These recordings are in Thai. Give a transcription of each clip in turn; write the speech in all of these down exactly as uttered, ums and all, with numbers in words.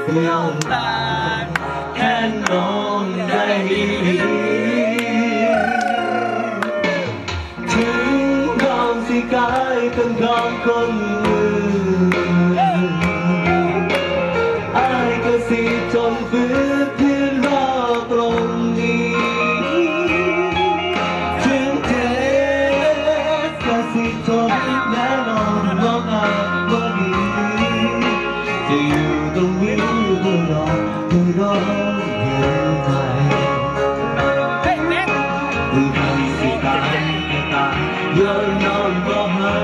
ยอมตายแทนน้องได้ถึงน้องสิกลายเป็นของคนอื่นอายก็สิจนฝืนเพื่อรอตรงนี้ถึงเจ็บก็สิทนแน่นอนน้องอาจบ่ดีจะอยู่ตรงนี้เพื่อรอเพื่อรอเห็นใจหรือทำสิตายก็ตายย้อนนอนบ่หา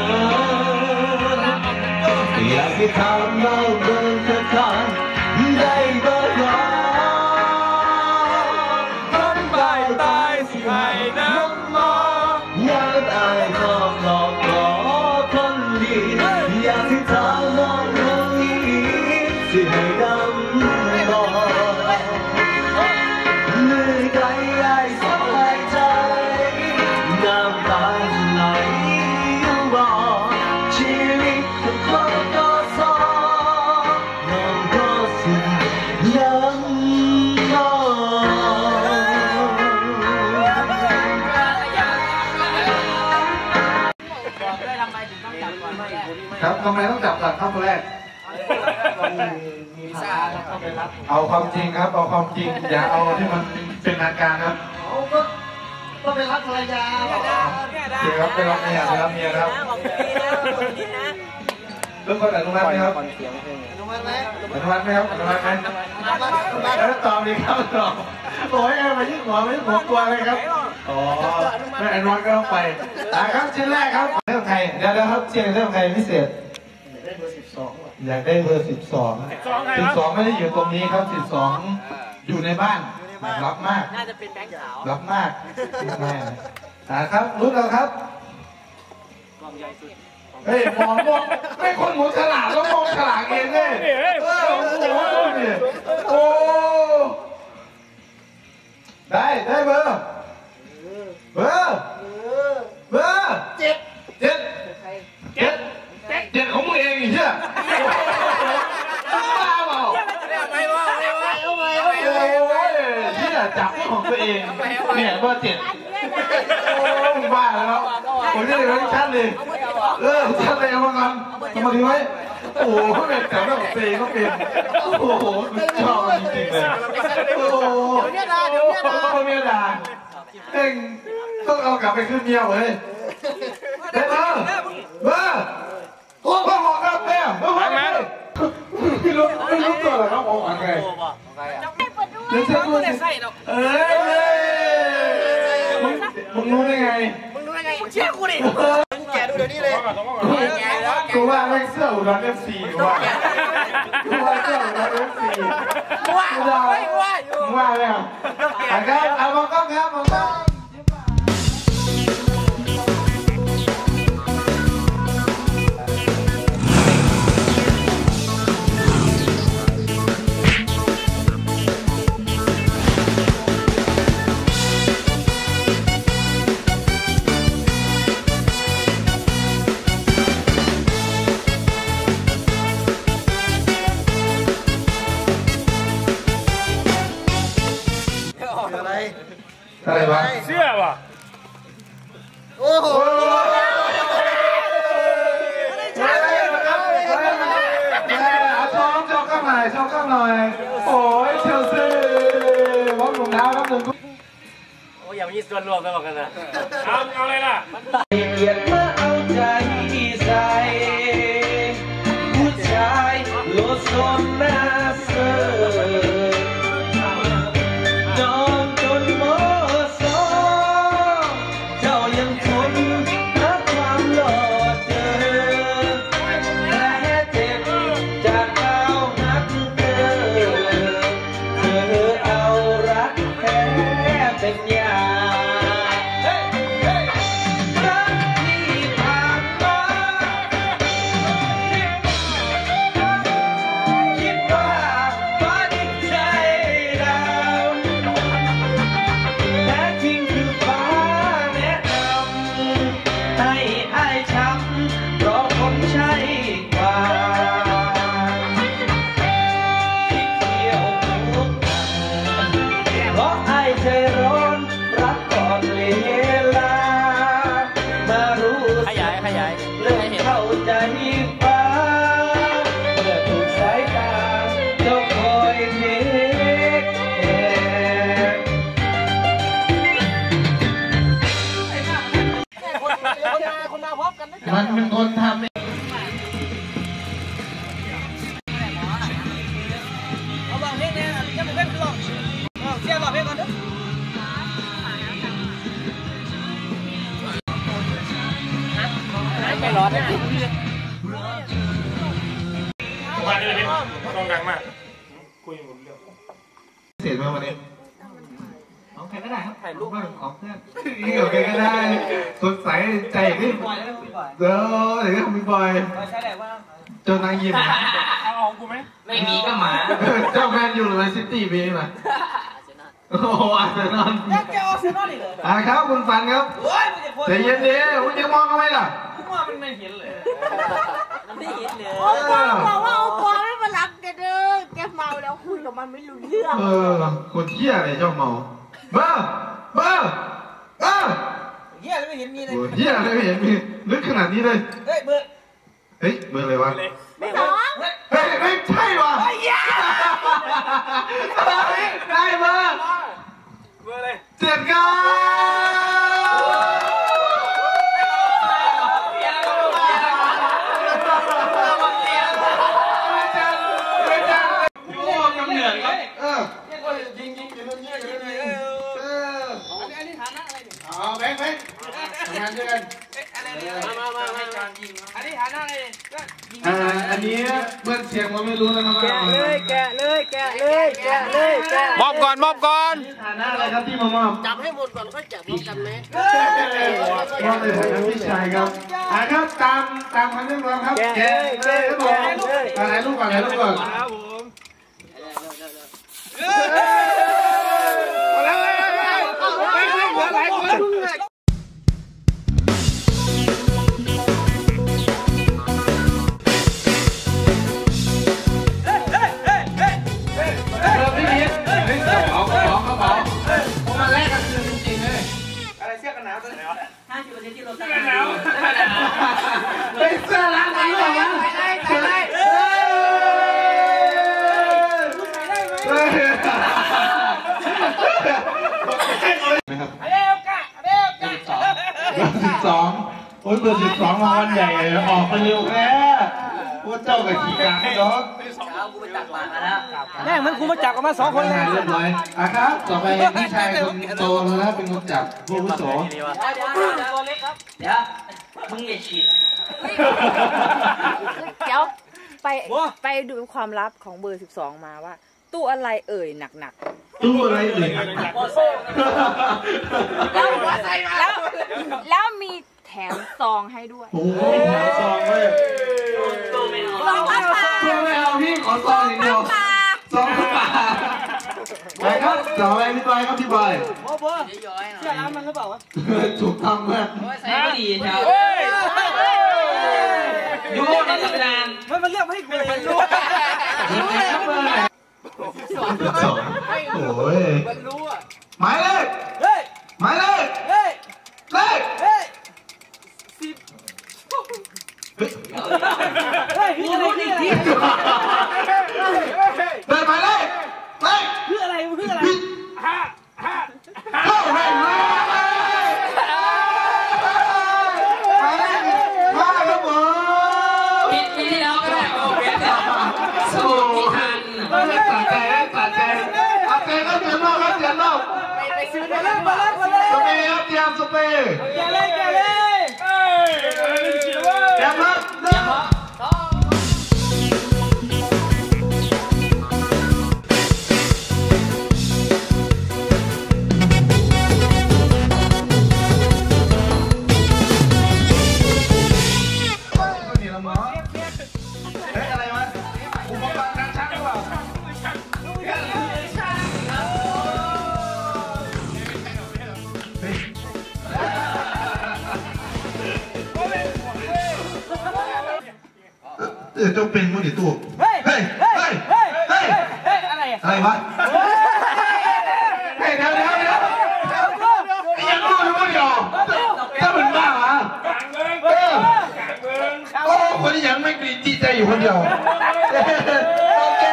อยากให้ทำเราเดินสักทางได้บ่รอคนตายตายสิให้น้ำมอยากอายชอบหลอกหลอกคนดีอยากให้ทำน้องลงอีกสิให้ดำรอเหนื่อยใจไอ้สบายใจน้ำตาไหลอยู่บ่ชีวิตของคนก็สอน้องก็สิยังรอครับทำไมต้องจับหลักครับคนแรกเอาความจริงครับเอาความจริงอย่าเอาที่มันเป็นทางการครับก็ไปรับภรรยาเดี๋ยวครับไปรับเมียไปรับเมียครับเรื่องคนอนุมัติไหมครับอนุมัติไหมอนุมัติไหมครับอนุมัติไหมแล้วตอบดีครับตอบโอ้ยมายิ่งหัวมายิ่งหัวกลัวเลยครับอ๋อไม่อนุมัติก็ต้องไปนะครับชิ้นแรกครับเรื่องใครเดี๋ยวนะครับเชียร์เรื่องใครพิเศษอยากได้เบอร์สิบสองสิบสองไม่ได้อยู่ตรงนี้ครับสิบสองอยู่ในบ้านรับมากน่าจะเป็นแบงค์ขาวรับมากแม่นะครับรู้แล้วครับเฮ้ยมองมองไม่คนหมูฉลาดแล้วมองฉลาดเองเลยเออโอ้โหเนี่ยโอ้ได้ได้เบอร์เบอร์เบอร์เจ็ดเจ็ดเจ็ดเจ็ดของมึงเองอีกใช่ไหมบ้าเปล่าไม่ว่าไม่ว่าโอ้ยที่จับของตัวเองเนี่ยเบอร์เจ็ดโอ้บ้าแล้วผมจะเลยไม่ชัดเลยเออชัดเลยเอามากันทำมาดีไหมโอ้โหเขาเป็นแต่ว่าของตัวเองเขาเป็นโอ้โหชอบจริงๆเลยโอ้โหเมียดาเดี๋ยวเมียดาเมียดาเองต้องเอากลับไปขึ้นเมียเลยเด็ดเบอร์เบอร์โอ้พ่อบอกครับแม่เบอร์ไหมไม่รู้ไม่รู้ตัวหรอครับบอกอะไรเดี๋ยวเช็คดูสิเอ้ยมึงรู้ได้ไงมึงรู้ได้ไงเชื่อกูดิแกดูเดี๋ยวนี้เลยกูว่าไม่เสื้ออุดรเอฟซีกูว่ากูว่าเสื้ออุดรเอฟซีกูว่ากูว่ากูว่าเลยอ่ะครับเอามองกล้องครับมองกล้องอะไรวะเสื้อวะโอ้โหเอาชอบชอบข้างหน่อยชอบข้างหน่อยโอ้ยเชลซีวางรองเท้าครับหนึ่งโอ้ยอย่างนี้ส่วนรวมกันหมดกันนะเอาเอาอะไรล่ะเกียรติมาเอาใจใส่ผู้ชายโลดโซนหน้าเสือคิดว่าฟ้าเมื่อถูกสายตาต้องคอยเทคแคร์มันเป็นคนทำไม่ร้อนนะวันนี้พี่ต้องดังมากคุยหมดเรื่องเสร็จไหมวันนี้ของใครก็ได้ครับถ่ายรูปของเพื่อนนี่กับใครก็ได้สดใสใจดิปล่อยแล้วปล่อยเดี๋ยวเดี๋ยวมีบอยใช่แหละว่าจนนางยิ้มเอาของกูไหมไม่มีก็หมาเจ้าแมนยูหรือแมนซิตี้มีไหมโอ้โหอาร์เซนอลแล้วจะเอาเซนอลอีกเลยอ่ะครับคุณฟันครับโอ้ยมันจะโคตรใจเย็นดิคุณจะมองทำไมล่ะผมว่ามันไม่เห็นเลยมันไม่เห็นเลยโอ้ปอบอกว่าโอ้ปอไม่มารับแกเด้อแกเมาแล้วคุยกับมันไม่รู้เรื่องเออคนเที่ยอะไรเจ้าเมาเบ้อเบ้อเบ้อเหี้ยไม่เห็นมีเลยโอ้เที่ยอะไรไม่เห็นมีลึกขนาดนี้เลยเฮ้ยเบอร์เฮ้ยเบอร์อะไรวะไม่สองเฮ้ยไม่ใช่วะได้เบอร์เบอร์อะไรเจ็ดเก้าเออยิงยิงอยู่ตรงนี้ยิงเลยเอออันนี้ฐานะอะไรเนี่ยเอาแบงค์แบงค์ทำงานด้วยกันอะไรเนี่ยมามามาให้การยิงอันนี้ฐานะอะไรเนี่ยอ่าอันนี้เพื่อนเสียงเราไม่รู้นะครับว่าแกะเลยแกะเลยแกะเลยแกะเลยแกะมอบก่อนมอบก่อนฐานะอะไรครับที่มามอบจับให้หมดก่อนค่อยจับพร้อมกันไหมมอบเลยครับพี่ชายครับอ่าครับตามตามคำเรียกร้องครับแกะเลยครับผมถ่ายรูปก่อนถ่ายรูปก่อนครับผมแล้วไม่ไม่เหลือหลายคนเอากระเป๋ากระเป๋าผมมาแลกกันคือจริงๆเลยอะไรเสื้อกันหนาวตัวนี้ห้าสิบเปอร์เซ็นต์ที่เราเสื้อกันหนาวเป็นเสื้อร้านไหนหรอวะใส่ได้ใส่ได้เฮ้ยนะครับเร็วกะเร็วกะเบอร์สิบสองโอ้ยเบอร์สิบสองรางวัลใหญ่ออกไปเร็วแค่พวกเจ้ากับขี่กางให้รถแม่มันกูมาจับกันมาสองคนเลยเรียบร้อยอ่ะครับต่อไปพี่ชายคนโตแล้วนะเป็นคนจับผู้อาวุโสเดี๋ยวตัวเล็กครับเดี๋ยวมึงอย่าฉีดเดี๋ยวไปไปดูความลับของเบอร์สิบสองมาว่า ตู้อะไรเอ่ยหนักตู้อะไรเอ่ยๆแล้วแล้วแล้วมีแถมซองให้ด้วยโอ้ยแถวซองเลยซองผ้าป่าซองไม่เอาพี่ขอซองอย่างเดียวซองป่าไปครับต่อไปพี่บอยครับพี่บอยโอ้โหเสื้อร้านมันหรือเปล่าวะถูกต้องมากใส่ไม่ดีแถวดูในตำนานมันมันเรียกให้กูเลยรู้สองโอ้ยมันรู้อ่ะหมายเลขเฮ้ยหมายเลขเฮ้ยเลขเฮ้ยสิบเฮ้ยคืออะไรคืออะไรเลขหมายเลขเลขคืออะไรคืออะไรห้าห้าเข้าให้เลยหมายเลขห้าครับผมปีที่แล้วก็ได้โอเคสู้ที่ทันสะใจสะใจสะใจก็เสียนอกครับเสียนอกไปซื้อมาเลยมาเลยมาเลยสเปรย์ครับเตรียมสเปรย์แกเลยแกเลยเอ้ยเออเขียวเว้ยเตรียมครับเริ่มนี่ละหมอเฮ้ยอะไรวะอุปกรณ์การชักหรือเปล่าเฮ้ย เออเจ้าเป็นมั้งดิตู้เฮ้ยเฮ้ยเฮ้ยเฮ้ยเฮ้ยเฮ้ยเฮ้ยอะไรอ่ะอะไรวะเฮ้ยเดี๋ยวเดี๋ยวเดี๋ยวยังรู้หรือเปล่าถ้าเป็นบ้าเหรอกลางเมืองเออกลางเมืองโอ้โหคนที่ยังไม่ดีใจอยู่คนเดียวโอเค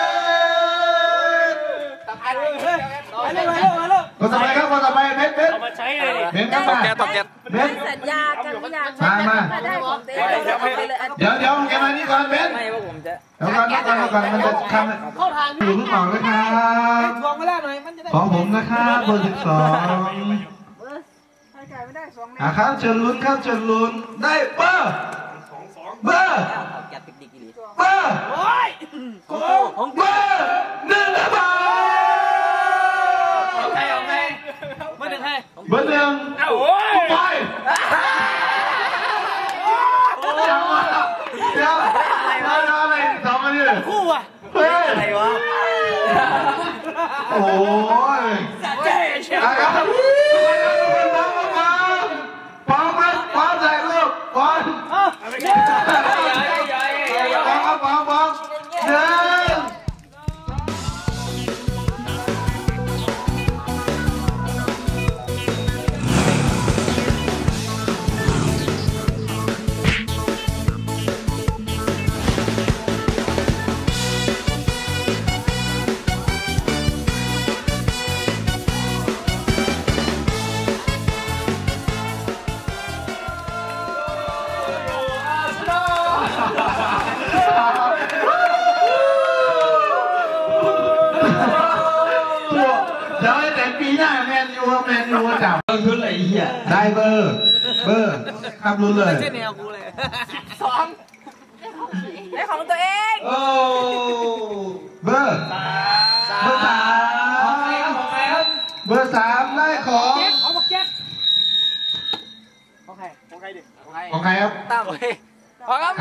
คนต่อไปครับคนต่อไปเบสเบสเอามาใช้เลยเบสครับมาเบสสัญญากันไม่อยากมามาได้ของเต้เดี๋ยวเดี๋ยวแกมานี่ก่อนเบสไม่ว่าผมจะเดี๋ยวก่อนเดี๋ยวก่อนเดี๋ยวก่อนมันจะคำเข้าทางอยู่เพิ่งออกนะครับของผมนะครับเบอร์สิบสองอ่ะครับเชิญลุ้นครับเชิญลุ้นได้เบอร์เบอร์เบอร์เบอร์หนึ่งครับผมเบอร์หนึ่งเบอร์หนึ่งไปจังหวะเดี๋ยวอะไรอะไรทำอะไรเนี่ยคู่อ่ะเฮ้ยอะไรวะโอ้ยนะครับพร้อมไหมพร้อมใจลูกพร้อมพร้อมครับพร้อมพร้อมหนึ่งเดี๋ยวแต่ปีหน้าแมนยูแมนยูจับเบอร์ขึ้นเลยเหี้ยได้เบอร์เบอร์ครับรู้เลยไม่ใช่แนวกูเลยสองได้ของตัวเองโอ้เบอร์เบอร์สามเบอร์สามได้ของของบอกแจ๊คของใครของใครดิของใครครับตั้มเลยของครับ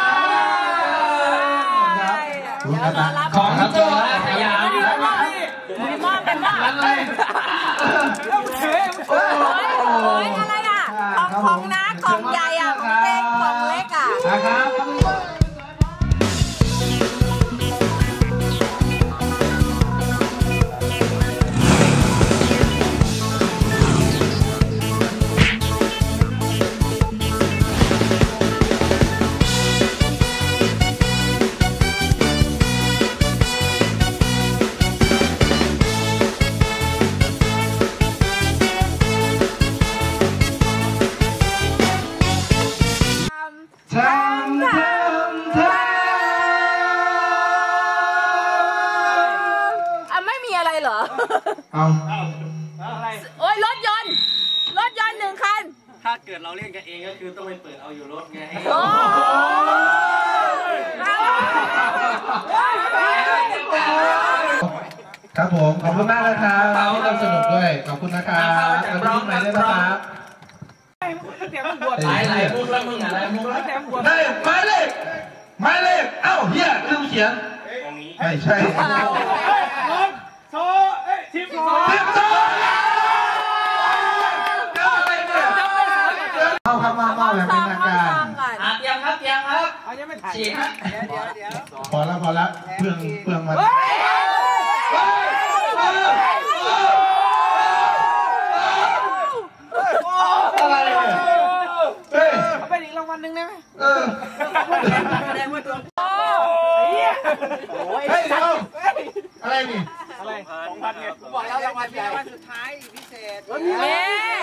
ของครับตัวสยามมีมอบเป็นมอบอะไรโอ้ยอะไรอ่ะของของน้าของใหญ่อ่ะของเล็กของเล็กอ่ะนะครับทำทำทำอ่ะไม่มีอะไรเหรอเอาโอ้ยรถยนต์รถยนต์หนึ่งคันถ้าเกิดเราเล่นกันเองก็คือต้องไปเปิดเอาอยู่รถไงโอ้ครับผมขอบคุณมากนะครับที่ทำสนุกด้วยขอบคุณนะครับขอบคุณใหม่ด้วยนะครับหลายหลายมุกแล้วมึงอะไรมุกแล้วได้หมายเลขหมายเลขเอ้าเฮียลืมเขียนไม่ใช่โซ่ทิปโซ่ทิปโซ่เอาครับมาเมาแบบเป็นทางการเตรียมครับเตรียมครับเอายังไม่ถ่ายเดี๋ยวเดี๋ยวเดี๋ยวพอแล้วพอแล้วเปลืองเปลืองมันอะไรเนี่ยเฮ้ยเอาไปอีกรางวัลหนึ่งได้ไหมเออแดงมาตัวโอ้ยเฮ้ยเดี๋ยวอะไรนี่อะไรสองพันไงบอกแล้วรางวัลใหญ่วันสุดท้ายพิเศษเย้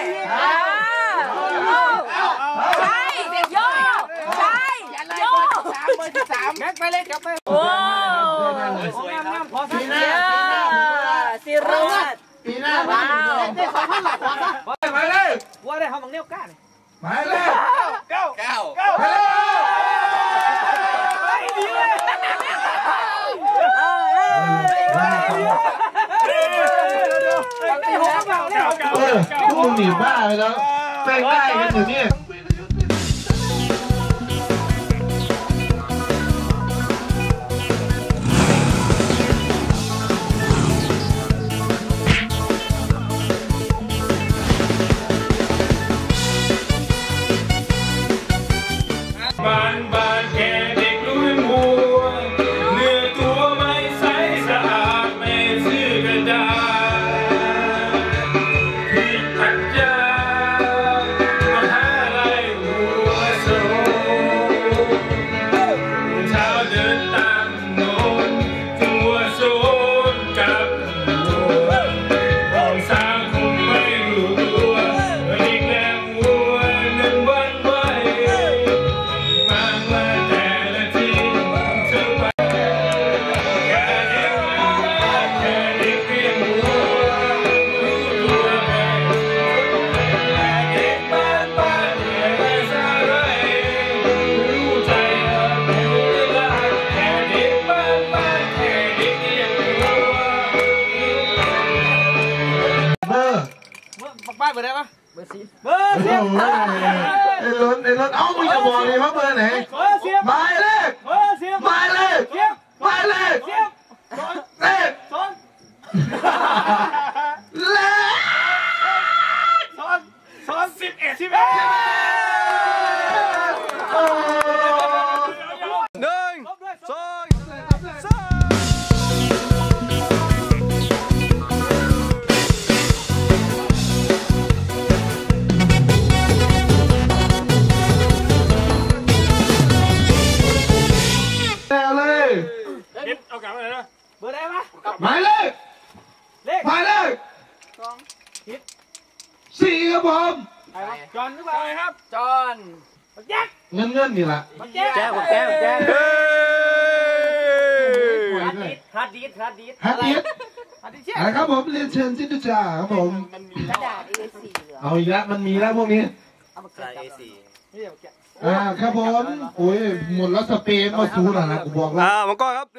ใช่โยใช่โยสามเบอร์สิบสามแม็กไปเลยกลับไปโอ้สวยครับปีหน้าสิรุตปีหน้าว้าวได้สองพันหลักวัดนะหมายเลขว่าได้เขาบังเนี้ยก้าหมายเลขเก้าเก้าเก้าไม่ดีเลยเออพวกมึงหนีบ้าไปแล้วไปใกล้กันอยู่นี่บ้านบ้านแค่เด็กรุ่นบัวเนื้อตัวไม่ใสสะอาดไม่ซื่อกระดาษที่ตัดยามหาลัร์ได้ปะเบอร์สิบเบอร์สิบไอ้รถไอ้รถเอ้ามึงอย่าบอกเลยว่าเบอร์ไหนเบอร์สิบหมายเลขเบอร์สิบหมายเลขหมายเลขเลขสองเลขสองสองสิบเอ็ดสิบเอ็ดหนึ่งสองสามเอากลับมาเลยนะเบอร์ได้ปะหมายเลขเลขหมายเลขสองสี่ครับผมจอนหรือเปล่าครับจอนแจ๊กเงินเงินนี่แหละแจ๊กแจ๊กแจ๊กแจ๊กฮัดดิสฮัดดิสฮัดดิสฮัดดิสนะครับผมเรียนเชิญซิตุจ่าครับผมกระดาษ เอ สี่ เหรอเอาอีกแล้วมันมีแล้วพวกนี้กระดาษ เอ สี่อ่าครับผมโอ้ยหมดแล้วสเปนมาซูแล้วนะกูบอกแล้วอ่ามังกรครับ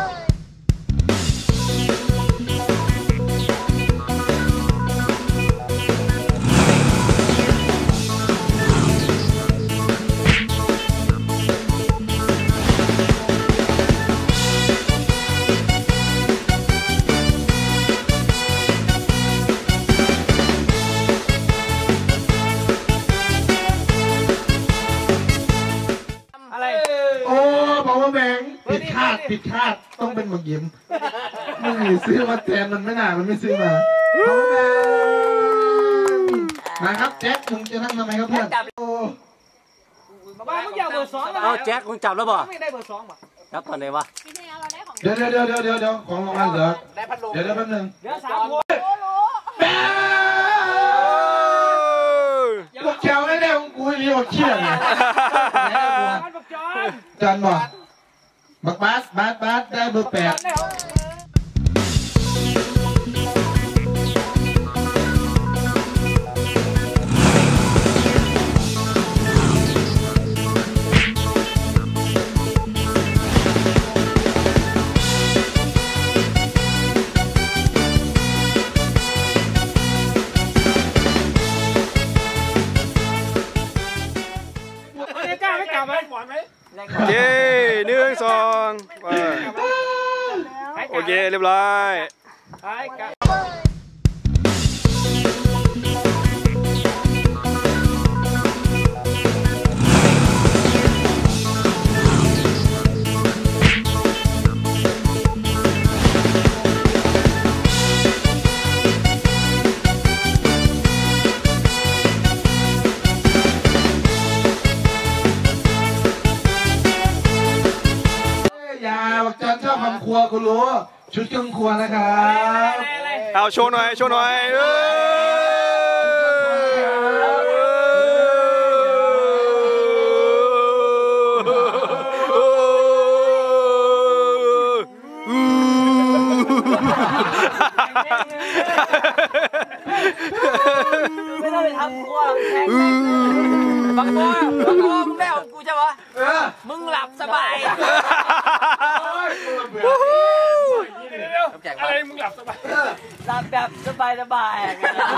ผิดคาดผิดคาดต้องเป็นหมึกยิ้มมึงซื้อมาแทนมันไม่น่ามันไม่ซื้อมามาครับแจ็คมึงจะนั่งทำไมครับเพื่อนโอ้บ้ามึงอยากเบอร์สองเอาแจ็คมึงจับแล้วบ่ไม่ได้เบอร์สองบ่จับตอนไหนวะเดี๋ยวเดี๋ยวเดี๋ยวเดี๋ยวเดี๋ยวเดี๋ยวของรางวัลเหรอเดี๋ยวเดี๋ยวแป๊บนึงเดี๋ยวสามคนแป๊บพวกแถวไม่ได้ของกูนี่หมดเชี่ยเลยจานบ่บักบาสบาสบาสได้เบอร์แปดเย้หนึ่งสองโอเคเรียบร้อยชอบทำครัวกูรู้ชุดเครื่องครัวนะครับเอาโชว์หน่อยโชว์หน่อยไม่ต้องไปทำครัวบางคนบางคนมึงได้ของกูใช่ปะมึงหลับสบายอะไรมึงหลับสบายหลับแบบสบายสบาย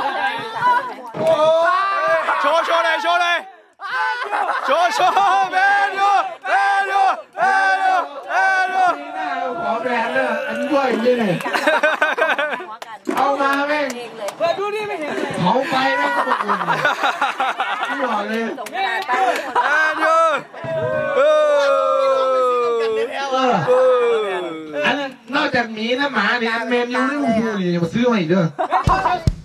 โชว์โชว์เลยโชว์เลยโชว์โชว์เบนูเบนูเบนูเบนูขอแบรนด์เลยอันด้วยยังไงเอามาแม่งเปิดดูนี่ไม่เห็นเลยเขาไปแม่งก็บอกอื่นไม่หล่อเลยเบนูอันนอกจากหมีนะหมาเนี่ยเมนยูนี่มึงพูดนี่มาซื้อมาอีกเด้อ